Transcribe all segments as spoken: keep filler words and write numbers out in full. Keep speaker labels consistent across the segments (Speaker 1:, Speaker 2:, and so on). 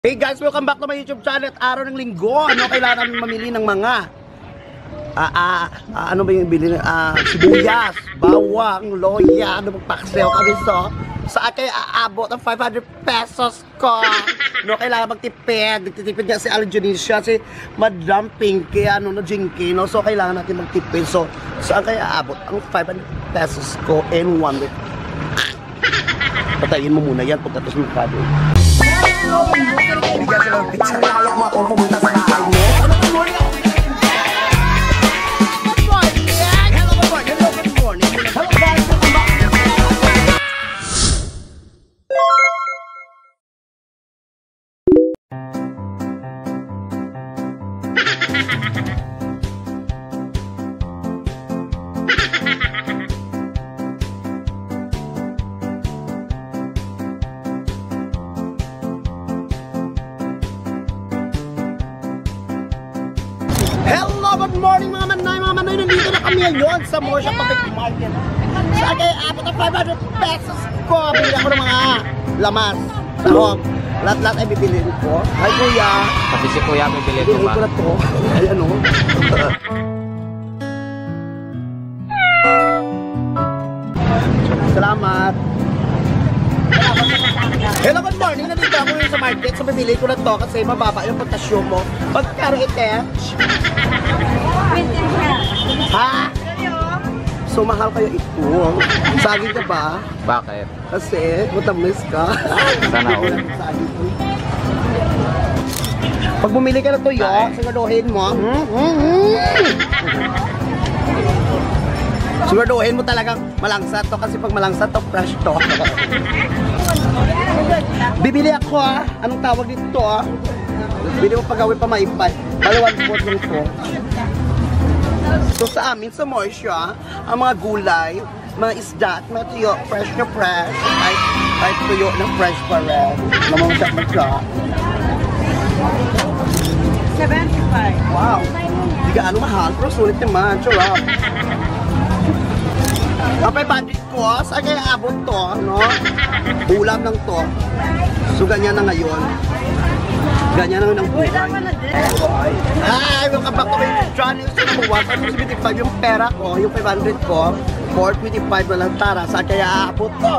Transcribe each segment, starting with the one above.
Speaker 1: Hey guys, welcome back to my YouTube channel. At araw ng linggo, ano kailangan namin mamili ng mga ah, ah, ah, ano ba yung bilhin? Ah, sibuyas, bawang, loya, ano magpaksel kami so sa akin aabot ng five hundred pesos ko. No, kailangan magtipid. Nagtitipid nga si Aljunicia, si Madam Pinky, ano no, Jinky, no? So kailangan natin magtipid. So saan kaya aabot ang five hundred pesos ko in one week? Patayin mo muna yan pagkatapos ng kado. Bigyan sila ng pizza. Kaya mo akong pumunta sa bahay mo. Good morning ako. Good morning. Hello, good morning. Hello, good morning. Hello guys, welcome back. Hello, good morning mga manay, mga manay. Nandito na kami ngayon sa Morsha Public Market. Sa akin, abot ng five hundred pesos ko. Bili ako ng mga lamas. Sahog. Lahat-lahat ay bibilin ko. Ay kuya.
Speaker 2: Pati si kuya bibilin
Speaker 1: Bilhin
Speaker 2: mo
Speaker 1: ko
Speaker 2: ba?
Speaker 1: na to. Ay ano. Salamat. Hello, good morning. Nandito ako ngayon sa market. So bibili ko na to kasi mababa yung potassium mo. Pagkaro itech. Ha? So mahal kayo ito. Saging ka ba?
Speaker 2: Bakit?
Speaker 1: Kasi matamis ka.
Speaker 2: Sana all.
Speaker 1: Saging ko. Pag bumili ka na tuyo, siguraduhin mo. Hmm? Hmm? Hmm? Siguraduhin mo talagang malangsat to kasi pag malangsat to, fresh to. Bibili ako ah. Anong tawag dito ah? Bibili mo pagawin pa maipay. Dalawang pot lang to. So sa amin sa Morsha, ang mga gulay, mga isda at mga tuyo, fresh na fresh. Ay, ay tuyo na fresh pa rin. Namang siya pa siya.
Speaker 3: seventy-five.
Speaker 1: Wow. Hindi ka ano mahal, pero sulit naman. Charap. Ang five hundred ko, saan kaya abot to, no? Ulam lang to. So ganyan na ngayon. Ganyan na ng buhay. Hi! Welcome back to my channel. So number one, one seventy-five yung pera ko, yung five hundred ko. four twenty-five na lang tara. Saan kaya aabot to?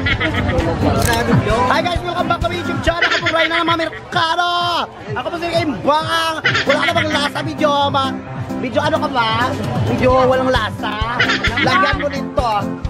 Speaker 1: Hi guys! Welcome back to my YouTube channel. Ako po Ryan na ng mga Mercado. Ako po si Kaimbang. Wala ka na bang lasa video, ma? Video ano ka ba? Video walang lasa. Lagyan mo dito.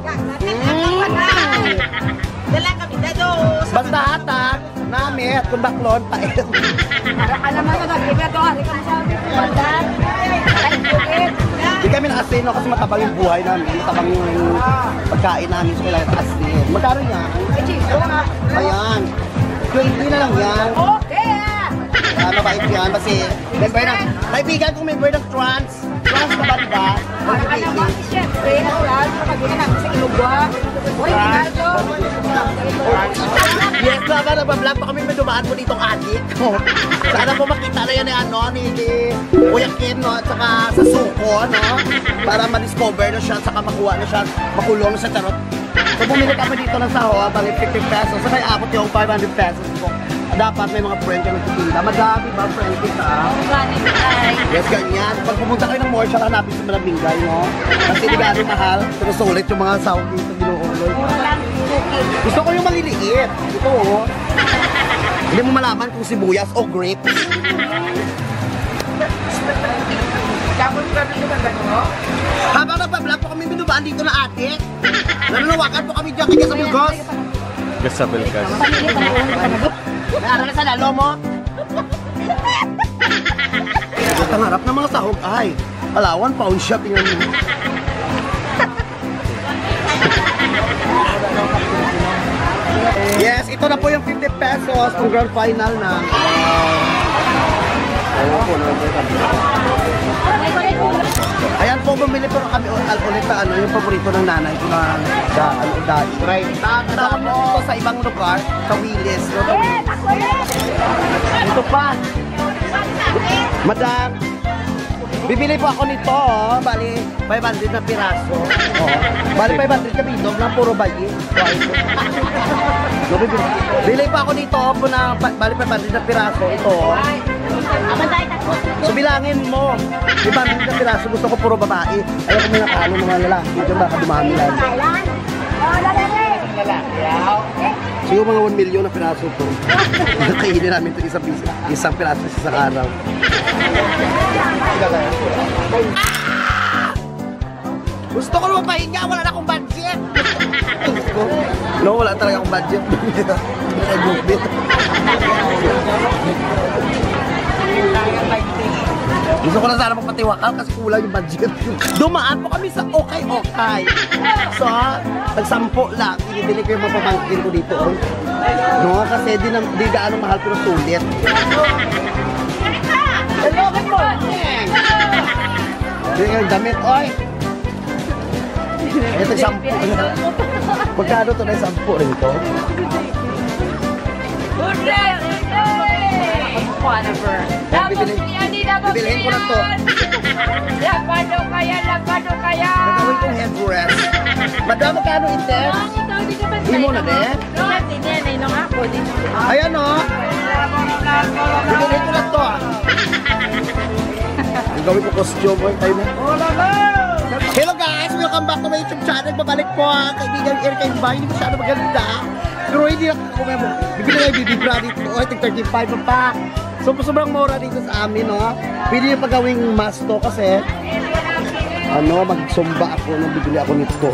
Speaker 1: Mm. Basta hata, namit, kung baklon, paet.
Speaker 3: Alam mo na nag-ibig ito. Hindi ka masabi ko. Bandan.
Speaker 1: Hindi kami na-asin, no, kasi matabang yung buhay namin. Matabang yung pagkain namin. So kailangan asin. Magkano yan? Ayan. twenty na lang yan.
Speaker 3: Okay.
Speaker 1: Ah, mabait yan kasi member ng, kaibigan kong member ng trans. Trans ka ba diba?
Speaker 3: Alam mo, siyempre, natural. Pagkagina namin sa Ilugwa. Uy, Rinaldo.
Speaker 1: Yes, na nagbablog pa kami, may dumaan po ditong adik. Sana po makita na yan ni ano, ni Kuya Kim, no? At saka sa suko, no? Para ma-discover na siya, at saka makuha na siya, makulong na siya, charot. So bumili kami dito ng saho, bali fifty pesos. So kaya abot yung five hundred pesos ko. Dapat may mga friend ka nagtitinda. Madami ba friend kita? Yes, ganyan. Pag pumunta kayo ng Morsha, hanapin sa Malabingay, no? Kasi di ba ano mahal? Pero sulit yung mga sahog dito, ginuuloy. Gusto ko yung maliliit. Ito, oh. Hindi mo malaman kung sibuyas o grapes. Habang nagpa-vlog po kami binubaan dito na atik. Nananawakan po kami dyan kaya sa Bilgos.
Speaker 2: Gasabel ka.
Speaker 1: Naaral na sa lalo mo. At ang harap ng mga sahog ay alawan pound shop yun. Yes, ito na po yung fifty pesos ng grand final na. Ayan po, bumili po kami ulit na ano, yung paborito ng nanay ko na sa ano, dahil. Right. Tama mo sa ibang lugar, sa Willis. No? Ito pa. Madam. Bibili po ako nito, oh. Bali, five hundred na piraso. Oh. Bali, five hundred kami ito, ng puro bayi. So, bibili. Bili pa ako nito, po na, bali, five hundred na piraso. Ito, oh. So, bilangin mo. five hundred na piraso, gusto ko puro babae. Ayaw ko may nakano mga lalaki. Diyan baka dumami lang. So, yung mga one million na piraso to. Kainin namin ito isang, isang piraso sa isang araw. Gusto ko naman pahinga, wala na akong budget. No, wala talaga akong budget. Nag-movement. Gusto ko na sana magpatiwakal kasi kulang yung budget. Dumaan po kami sa Okay Okay. So, nagsampo lang. Ibili ko yung mga pamangkin ko dito. Oh. No, kasi di, na, di gaano mahal pero sulit. Hello, good morning! Hindi yung damit, oy! Ito yung sampo. Magkano ito na yung sampo rin ito?
Speaker 3: Good day! Good day! Whatever.
Speaker 1: Bibilihin ko na ito.
Speaker 3: Lapado kaya, lapado kaya!
Speaker 1: Nagawin kong headrest. Madam, magkano ito? Hindi mo na, eh? Ayan, o. Bibilihin ko na ito, ah. Gawin ko costume mo tayo na. Hello guys! Welcome back to my YouTube channel. Babalik po ang kaibigan Eric and Vine. Hindi masyado maganda. Pero hindi lang ako may bibili na yung B B bra dito. O, I think thirty-five pa pa. So, sobrang mura dito sa amin, no? Pwede nyo pagawing mask to kasi ano, magsumba ako nung bibili ako nito.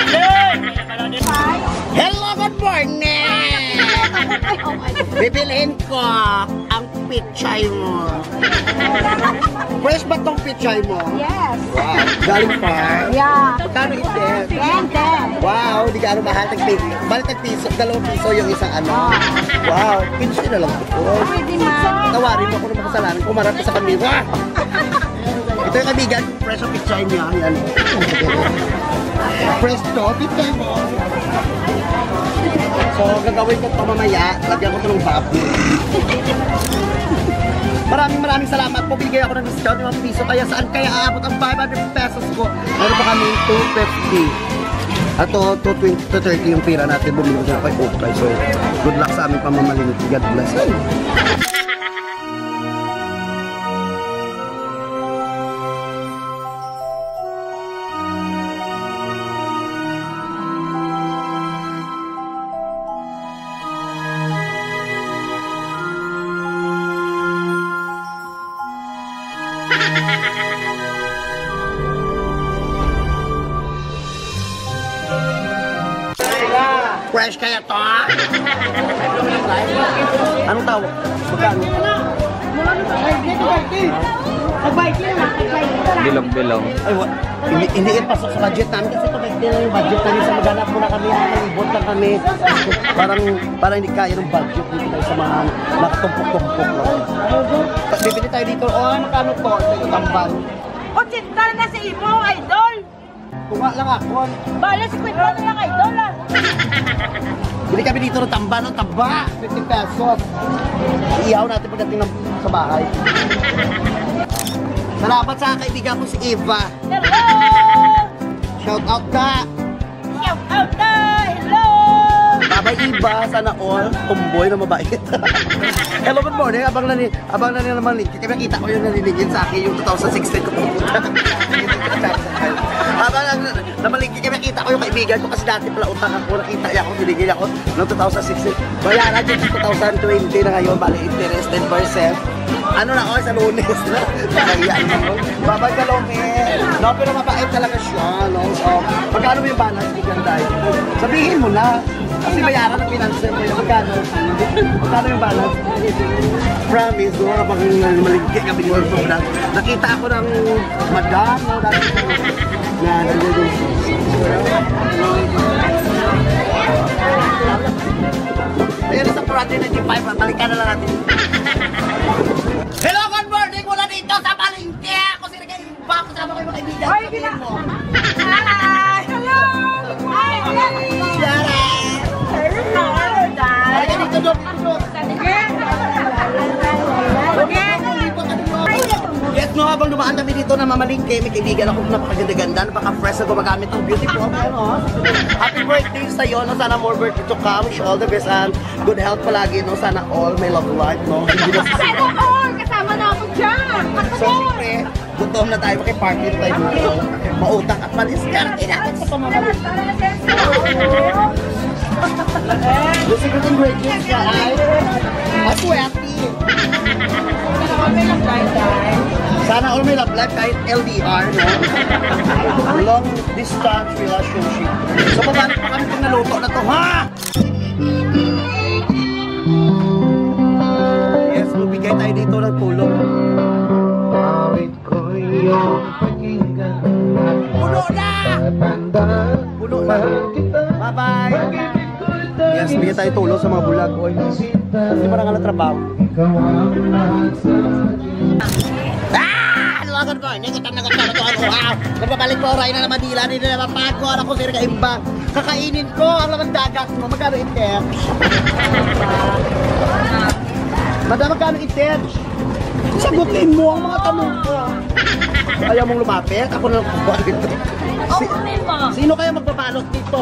Speaker 1: Hello! Good morning! Bibilihin ko ang pichay mo. Fresh ba tong pichay mo?
Speaker 3: Yes.
Speaker 1: Wow, galing pa.
Speaker 3: Yeah.
Speaker 1: Magkano ite?
Speaker 3: And then.
Speaker 1: Wow, di gaano mahal. Tag-piso. Balik tag-piso. Dalawang piso yung isang ano. Wow, piso na lang ito.
Speaker 3: Pwede man.
Speaker 1: Tawarin mo ako ng makasalanan. Kumarap sa kanila. Ito yung kaibigan. Fresh ang pichay niya. Yan. Fresh to. Pichay mo. So, gagawin ko ito mamaya. Lagyan ko ito ng baboy. Maraming maraming salamat po. Bigay ako ng discount ng piso. Kaya saan kaya aabot ang five hundred pesos ko? Meron pa kami two fifty. At to two twenty to thirty yung pira natin. Bumili ko dyan kay Okay. So, good luck sa aming pamamalinit. God bless. Fresh kaya to? Anong tawag? Magkano?
Speaker 2: Bilong-bilong.
Speaker 1: Ay, wa, hindi, hindi ipasok sa budget namin kasi pagkakita na yung budget namin sa maghanap muna kami, nakalibot lang kami. Parang, parang hindi kaya ng budget dito tayo sa mga nakatumpok-tumpok lang. Bibili tayo dito, oh, magkano to? Ito tambang.
Speaker 3: O, cinta na si Ibo, idol!
Speaker 1: Tunga lang ako.
Speaker 3: Bala, si Kwento na lang, idol, ah!
Speaker 1: Bili kami dito ng tamba, no? Tamba! fifty pesos. Iihaw natin pagdating ng, sa bahay. Salamat sa kaibigan ko si Eva.
Speaker 3: Hello!
Speaker 1: Shout out ka!
Speaker 3: Shout out na! Hello!
Speaker 1: Babay Eva, sana all, tomboy na mabait. Hello, good morning. Abang na ni, abang na ni naman, kaya kita ko yung naninigin sa akin yung twenty sixteen ko pupunta. Abang na naman, kaya kita ko yung kaibigan ko kasi dati pala utang ako, nakita niya ako, binigyan ako noong twenty sixteen. Bayaran yung twenty twenty na ngayon, bali interest ten percent. Ano na ako sa Lunes na? Nakayaan ako. Babay ka, Lomen. No, pero mabait talaga siya, no? So, magkano mo yung balance, bigyan tayo? Sabihin mo na. Kasi bayaran ng pinansin mo yung magkano. Magkano yung balance? Promise, no? Kapag maligkit kami yung program. Nakita ako ng madam, no? Dati na nandun. Ayan, sa project na G five, balikan na lang natin. Hello, good morning! Mula dito sa Palengke! Ako si Ricky Iba, kasama ko yung mga kaibigan.
Speaker 3: Ay, gina! Hi! Hello! Hi!
Speaker 1: Sharon!
Speaker 3: Hello!
Speaker 1: Halika dito, Dok! Dito, Dok!
Speaker 3: Sige!
Speaker 1: Yes, no, habang dumaan dumaan kami dito na mamalingke, may kaibigan ako napakaganda-ganda, napaka-fresh na gumagamit ng beautiful. Ano, happy birthday sa'yo, no? Sana more birthday to come. Wish you all the best and good health palagi, no? Sana all may love life, no? Hindi na
Speaker 3: Sana all! Kasama na ako dyan!
Speaker 1: So, siyempre, gutom na tayo, makiparty na tayo dito. Mautang at maliskarte natin sa pamamalit. The secret ingredients ka ay aswerte. Sana all may love life kahit L D R, no? Long distance relationship. So, pabalik pa kami kung naluto na to, ha? Yes, magbigay tayo dito ng tulong. Puno na! Puno na. Bye-bye! Yes, bigyan tayo tulong sa mga bulag. Oy, hindi pa nga trabaho. Ah! Ano agad ko? Hindi ko tanong ko na ito. Wow! Nagbabalik ko, Ray na naman dila. Hindi na naman pagod. Ako sila kaimbang. Kakainin ko ang laman dagat mo. Magkano item? Madam, magkano item? Sagutin mo ang mga tanong ko. Ayaw mong lumapit? Ako na lang kukuha dito. Si sino kaya magbabalot dito?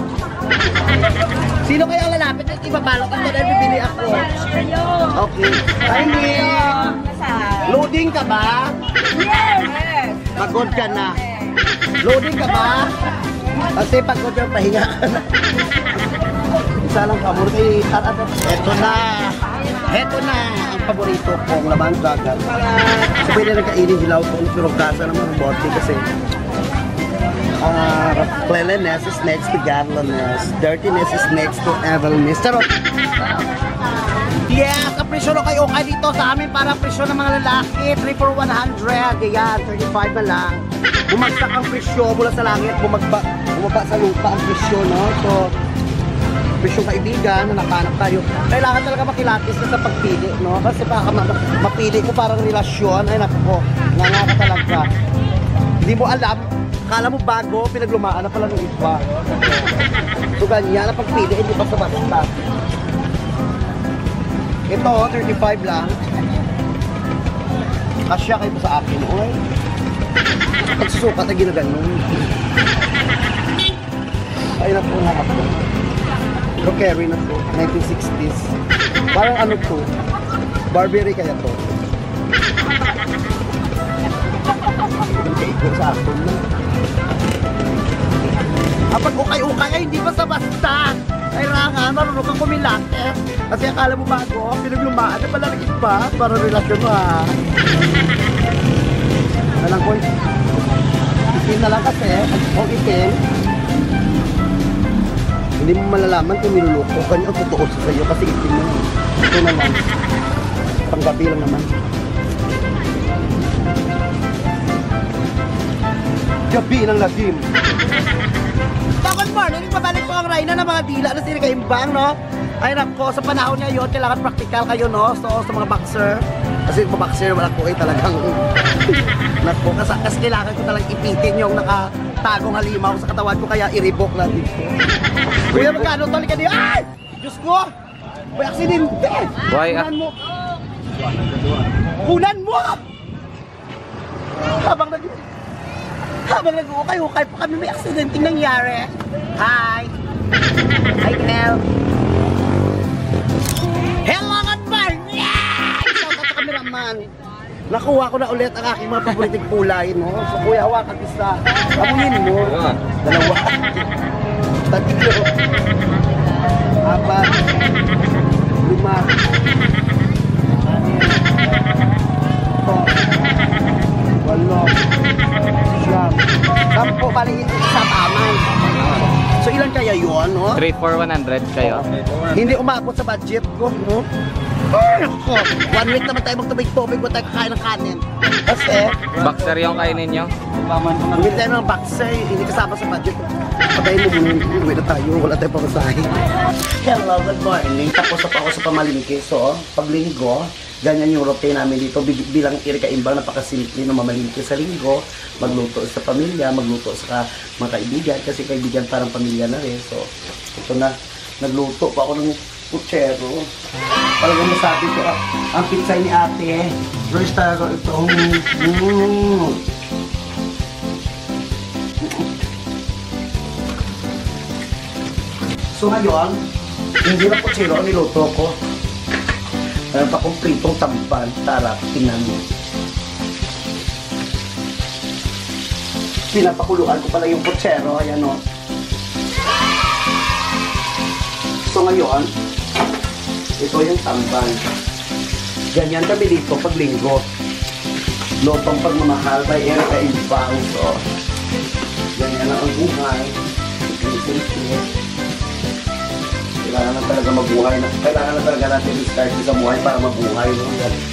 Speaker 1: Sino kaya ang lalapit at ibabalot ako dahil bibili ako? Okay. Ay, hindi. Loading ka ba?
Speaker 3: Yes!
Speaker 1: Pagod ka na. Loading ka ba? Kasi pagod ka, pahinga ka na. Isa lang kamur kay Tarat. Eto na. Eto na ang paborito kong laman dagat. So, pwede na kainin hilaw ko. Pero kasa naman ang bote kasi uh, cleanliness is next to godliness. Dirtiness is next to evilness. Charot! Yes, ang presyo na kayo okay dito sa amin para presyo ng mga lalaki. three for one hundred. Ayan, thirty-five na lang. Bumagsak ang presyo mula sa langit. Bumagba, bumaba sa lupa ang presyo, no? So, presyong kaibigan na nakanap tayo. Kailangan talaga makilatis na sa pagpili, no? Kasi baka ma mapili ko parang relasyon. Ay, naku, nga ka talaga. Hindi mo alam, kala mo bago, pinaglumaan na pala ng iba. So, ganyan ang pagpili, hindi pa sa basta. Ito, thirty-five lang. Kasya kayo pa sa akin, oy. Pagsusukat na ginaganon. Ay, naku, nga ako. Pero carry na to, nineteen sixties. Parang ano to, Burberry kaya to. Ikaw sa akin na. Kapag ukay-ukay ay hindi basta-basta. Kailangan, marunong kang kumilate. Kasi akala mo bago, pinaglumaan na pala ng iba para relasyon mo, ha. Alam ko, itin na lang kasi, o itin. Hindi mo malalaman kung niluloko ka niya ang totoo sa sa'yo kasi itin mo. Ito naman. Panggabi lang naman. Gabi ng ladim. Good morning! Pabalik po ang Rayna ng mga dila na sila kaimbang, no? Ay nako, sa panahon niya yun, kailangan practical kayo, no? So, sa mga boxer. Kasi yung boxer, wala ko ay talagang nako, kasi, kasi kailangan ko talagang ipitin yung nakatagong halimaw sa katawan ko, kaya i-revoke na dito. Kuya, magkano to? Lika niyo. Ay! Diyos ko! May aksidente!
Speaker 2: Why?
Speaker 1: Punan mo! Punan mo! Habang nag... Habang nag-ukay-ukay pa kami, may aksidente nangyari. Hi! Hi, Nel! Hello, good morning! Shout out sa cameraman. Nakuha ko na ulit ang aking mga paboritong kulay, no? So, kuya, hawakan isa. Amunin mo. Dalawa. Tatlo. Apat. Lima. Ito. Walo. Siyam. Sampo, bali sa taman. So, ilan kaya yun, no?
Speaker 2: three for one hundred kayo.
Speaker 1: Hindi umabot sa budget ko, no? Ay, nako. One week naman tayo magtubig-tubig, wala tayo kakain ng kanin. Kasi,
Speaker 2: Boxer yung kainin nyo?
Speaker 1: hindi tayo ng boxer, hindi kasama sa budget. Patayin mo muna, uwi na tayo, wala tayong pamasahe. Hello, good morning. Tapos na pa ako sa pamalingki. So, pag linggo, ganyan yung routine namin dito. Bilang Erika Imbang, napakasimple na mamalingki sa linggo. Magluto sa pamilya, magluto sa mga kaibigan. Kasi kaibigan parang pamilya na rin. So, ito na. Nagluto pa ako ng puchero. Talagang masabi ko, ah, ang pizza ni ate, Royce talaga itong, mm. So ngayon, hindi na puchero ang niluto ko. Meron pa kong pritong tampan. Tara, tingnan mo. Pinapakuluan ko pala yung puchero. Ayan o. So ngayon, ito yung tamban. Ganyan kami dito pag linggo. Lotong pagmamahal by Erica Ibang. So, ganyan ang buhay. Kailangan na talaga mabuhay. Na, kailangan na talaga natin i-start sa buhay para mabuhay. No?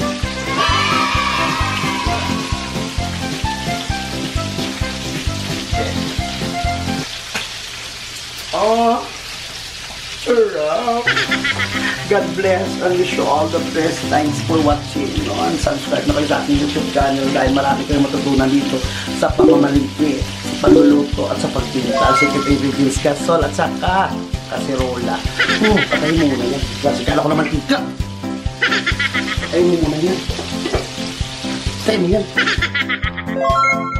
Speaker 1: Oh, sarap. God bless and wish you all the best. Thanks for watching. No? And subscribe na kayo sa aking YouTube channel dahil marami kayong matutunan dito sa pamamalingki, sa pagluluto at sa pagpinta. Secret ingredients, gasol at saka kaserola. Oh, patayin mo muna yan. Kasi kala ko naman ika. Patayin mo muna yan. Patayin mo yan.